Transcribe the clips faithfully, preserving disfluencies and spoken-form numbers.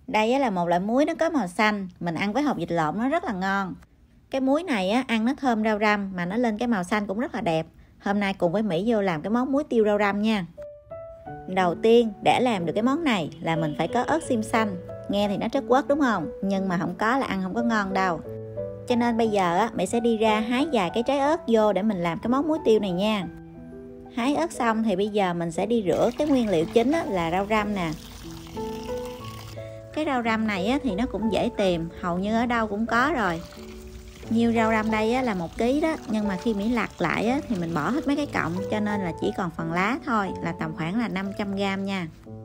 Đây á, là một loại muối nó có màu xanh, mình ăn với hột vịt lộn nó rất là ngon. Cái muối này á, ăn nó thơm rau răm mà nó lên cái màu xanh cũng rất là đẹp. Hôm nay cùng với Mỹ vô làm cái món muối tiêu rau răm nha. Đầu tiên để làm được cái món này là mình phải có ớt xiêm xanh. Nghe thì nó trất quất đúng không? Nhưng mà không có là ăn không có ngon đâu. Cho nên bây giờ á, Mỹ sẽ đi ra hái vài cái trái ớt vô để mình làm cái món muối tiêu này nha. Hái ớt xong thì bây giờ mình sẽ đi rửa cái nguyên liệu chính á, là rau răm nè. Cái rau răm này á, thì nó cũng dễ tìm, hầu như ở đâu cũng có rồi. Nhiêu rau răm đây á, là một ký đó, nhưng mà khi Mỹ lặt lại á, thì mình bỏ hết mấy cái cọng, cho nên là chỉ còn phần lá thôi, là tầm khoảng là năm trăm gam nha.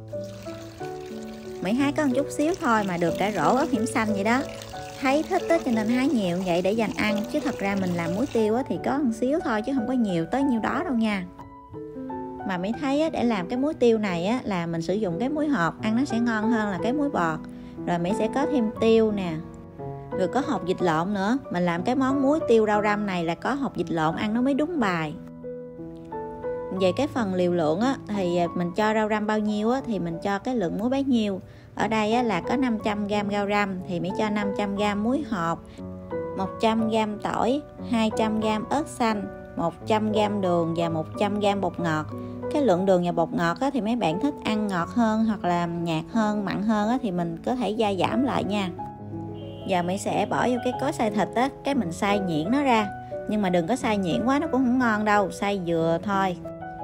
Mỹ hái có một chút xíu thôi mà được cả rổ ớt hiểm xanh vậy đó. Thấy thích á, cho nên hái nhiều vậy để dành ăn, chứ thật ra mình làm muối tiêu á, thì có một xíu thôi chứ không có nhiều tới nhiêu đó đâu nha. Mà Mỹ thấy á, để làm cái muối tiêu này á, là mình sử dụng cái muối hộp, ăn nó sẽ ngon hơn là cái muối bọt. Rồi Mỹ sẽ có thêm tiêu nè, rồi có hột vịt lộn nữa. Mình làm cái món muối tiêu rau răm này là có hột vịt lộn ăn nó mới đúng bài. Về cái phần liều lượng á, thì mình cho rau răm bao nhiêu á, thì mình cho cái lượng muối bấy nhiêu. Ở đây á, là có năm trăm gam rau răm thì Mỹ cho năm trăm gam muối hộp, một trăm gam tỏi, hai trăm gam ớt xanh, một trăm gam đường và một trăm gam bột ngọt. Cái lượng đường và bột ngọt á, thì mấy bạn thích ăn ngọt hơn hoặc là nhạt hơn, mặn hơn á, thì mình có thể gia giảm lại nha. Giờ Mỹ sẽ bỏ vô cái cối xay thịt á, cái mình xay nhuyễn nó ra. Nhưng mà đừng có xay nhuyễn quá, nó cũng không ngon đâu, xay vừa thôi.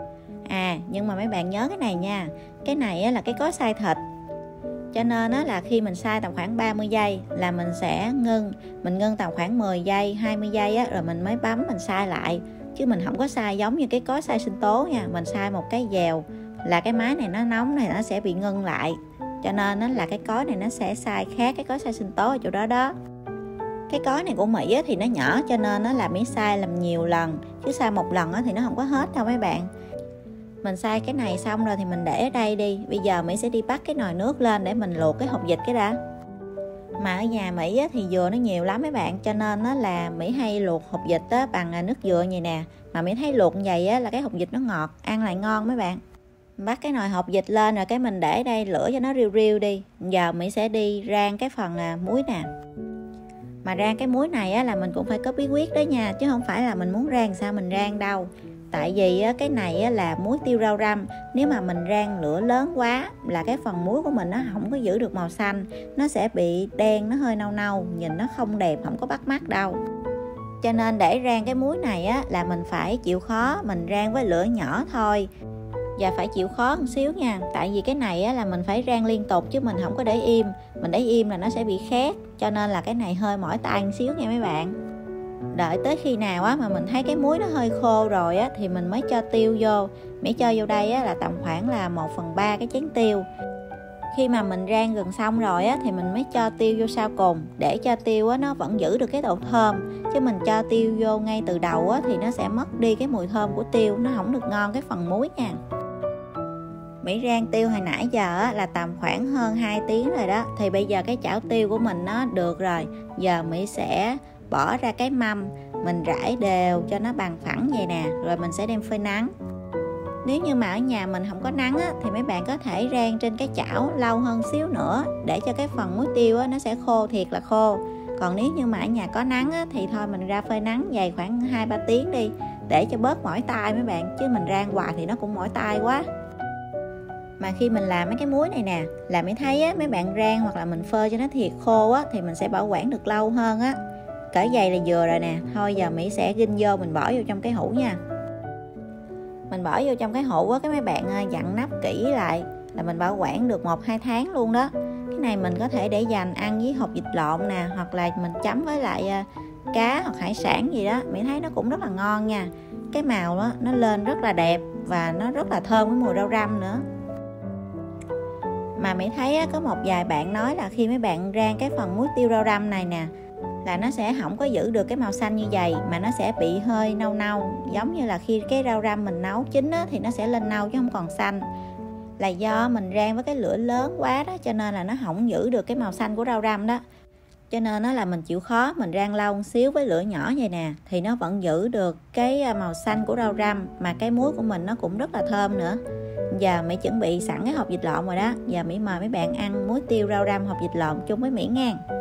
À, nhưng mà mấy bạn nhớ cái này nha. Cái này á, là cái cối xay thịt, cho nên á, là khi mình xay tầm khoảng ba mươi giây là mình sẽ ngưng. Mình ngưng tầm khoảng mười giây, hai mươi giây á, rồi mình mới bấm mình xay lại. Chứ mình không có xay giống như cái cối xay sinh tố nha. Mình xay một cái dèo là cái máy này nó nóng này nó sẽ bị ngưng lại. Cho nên á, là cái cối này nó sẽ xay khác cái cối xay sinh tố ở chỗ đó đó. Cái cối này của Mỹ á, thì nó nhỏ, cho nên á, là Mỹ xay làm nhiều lần. Chứ xay một lần á, thì nó không có hết đâu mấy bạn. Mình xay cái này xong rồi thì mình để ở đây đi. Bây giờ Mỹ sẽ đi bắt cái nồi nước lên để mình luộc cái hột vịt cái đã. Mà ở nhà Mỹ á, thì dừa nó nhiều lắm mấy bạn, cho nên á, là Mỹ hay luộc hột vịt á, bằng nước dừa như nè. Mà Mỹ thấy luộc như vậy á, là cái hột vịt nó ngọt, ăn lại ngon mấy bạn. Bắt cái nồi hột vịt lên rồi cái mình để đây lửa cho nó riu riu đi. Giờ Mỹ sẽ đi rang cái phần à, muối nè. Mà rang cái muối này á, là mình cũng phải có bí quyết đó nha, chứ không phải là mình muốn rang sao mình rang đâu. Tại vì á, cái này á, là muối tiêu rau răm. Nếu mà mình rang lửa lớn quá là cái phần muối của mình nó không có giữ được màu xanh, nó sẽ bị đen, nó hơi nâu nâu, nhìn nó không đẹp, không có bắt mắt đâu. Cho nên để rang cái muối này á, là mình phải chịu khó, mình rang với lửa nhỏ thôi. Và phải chịu khó một xíu nha. Tại vì cái này á, là mình phải rang liên tục chứ mình không có để im. Mình để im là nó sẽ bị khét. Cho nên là cái này hơi mỏi tay một xíu nha mấy bạn. Đợi tới khi nào á, mà mình thấy cái muối nó hơi khô rồi á, thì mình mới cho tiêu vô. Mỹ cho vô đây á, là tầm khoảng là một phần ba cái chén tiêu. Khi mà mình rang gần xong rồi á, thì mình mới cho tiêu vô sau cùng. Để cho tiêu á, nó vẫn giữ được cái độ thơm. Chứ mình cho tiêu vô ngay từ đầu á, thì nó sẽ mất đi cái mùi thơm của tiêu. Nó không được ngon cái phần muối nha. Mỹ rang tiêu hồi nãy giờ á, là tầm khoảng hơn hai tiếng rồi đó. Thì bây giờ cái chảo tiêu của mình nó được rồi. Giờ Mỹ sẽ bỏ ra cái mâm, mình rải đều cho nó bằng phẳng vậy nè. Rồi mình sẽ đem phơi nắng. Nếu như mà ở nhà mình không có nắng á, thì mấy bạn có thể rang trên cái chảo lâu hơn xíu nữa, để cho cái phần muối tiêu á, nó sẽ khô thiệt là khô. Còn nếu như mà ở nhà có nắng á, thì thôi mình ra phơi nắng dày khoảng hai ba tiếng đi, để cho bớt mỏi tay mấy bạn. Chứ mình rang hoài thì nó cũng mỏi tay quá. Mà khi mình làm mấy cái muối này nè, là mới thấy á, mấy bạn rang hoặc là mình phơi cho nó thiệt khô á, thì mình sẽ bảo quản được lâu hơn á. Cỡ dày là vừa rồi nè. Thôi giờ Mỹ sẽ ghim vô, mình bỏ vô trong cái hũ nha. Mình bỏ vô trong cái hũ á, cái mấy bạn dặn nắp kỹ lại là mình bảo quản được một hai tháng luôn đó. Cái này mình có thể để dành ăn với hột vịt lộn nè, hoặc là mình chấm với lại cá hoặc hải sản gì đó. Mỹ thấy nó cũng rất là ngon nha. Cái màu đó, nó lên rất là đẹp và nó rất là thơm với mùi rau răm nữa. Mà Mỹ thấy á, có một vài bạn nói là khi mấy bạn rang cái phần muối tiêu rau răm này nè, là nó sẽ không có giữ được cái màu xanh như vậy, mà nó sẽ bị hơi nâu nâu. Giống như là khi cái rau răm mình nấu chín á, thì nó sẽ lên nâu chứ không còn xanh. Là do mình rang với cái lửa lớn quá đó, cho nên là nó không giữ được cái màu xanh của rau răm đó. Cho nên nó là mình chịu khó, mình rang lâu một xíu với lửa nhỏ vậy nè, thì nó vẫn giữ được cái màu xanh của rau răm, mà cái muối của mình nó cũng rất là thơm nữa. giờ Mỹ chuẩn bị sẵn cái hộp vịt lộn rồi đó. Giờ Mỹ mời mấy bạn ăn muối tiêu rau răm hộp vịt lộn chung với Mỹ nha.